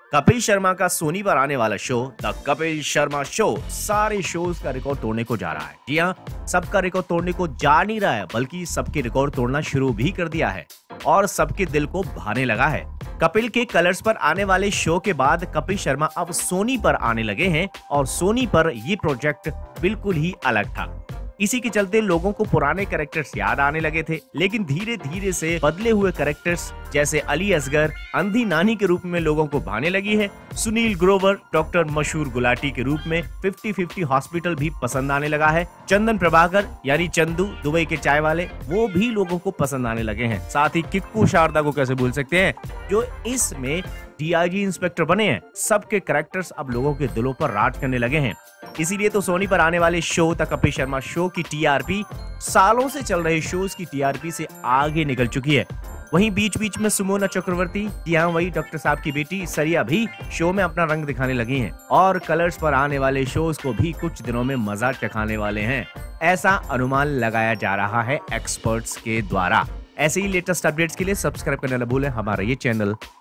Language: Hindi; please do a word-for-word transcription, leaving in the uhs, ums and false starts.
कपिल शर्मा का सोनी पर आने वाला show the Kapil Sharma show shows शोज का रिकॉर्ड तोड़ने को जा रहा है। जी हाँ, सबका रिकॉर्ड तोड़ने को जा नहीं रहा है, बल्कि सबके रिकॉर्ड तोड़ना शुरू भी कर दिया है और सबके दिल को भाने लगा है। कपिल के कलर्स पर आने वाले शो के बाद कपिल शर्मा अब सोनी पर आने लगे हैं और सोनी पर ये प्रोजेक्ट बिल्कुल ही अलग था। इसी के चलते लोगों को पुराने कैरेक्टर्स याद आने लगे थे, लेकिन धीरे धीरे से बदले हुए कैरेक्टर्स जैसे अली असगर अंधी नानी के रूप में लोगों को भाने लगी है। सुनील ग्रोवर डॉक्टर मशहूर गुलाटी के रूप में फिफ्टी फिफ्टी हॉस्पिटल भी पसंद आने लगा है। चंदन प्रभाकर यानी चंदू दुबई के चाय वाले वो भी लोगों को पसंद आने लगे हैं। साथ ही किक्कू शारदा को कैसे भूल सकते हैं, जो इसमें डीआईजी इंस्पेक्टर बने हैं। सबके कैरेक्टर्स अब लोगों के दिलों पर राज करने लगे हैं। इसीलिए तो सोनी पर आने वाले show the Kapil Sharma show की टीआरपी सालों से चल रहे शोज की टीआरपी से आगे निकल चुकी है। वहीं बीच बीच में सुमोना चक्रवर्ती, यहाँ वही डॉक्टर साहब की बेटी सरिया भी शो में अपना रंग दिखाने लगी हैं और कलर्स पर आने वाले शोज को भी कुछ दिनों में मजा चखाने वाले हैं, ऐसा अनुमान लगाया जा रहा है एक्सपर्ट्स के द्वारा। ऐसे ही लेटेस्ट अपडेट्स के लिए सब्सक्राइब करना न भूलें हमारा ये चैनल।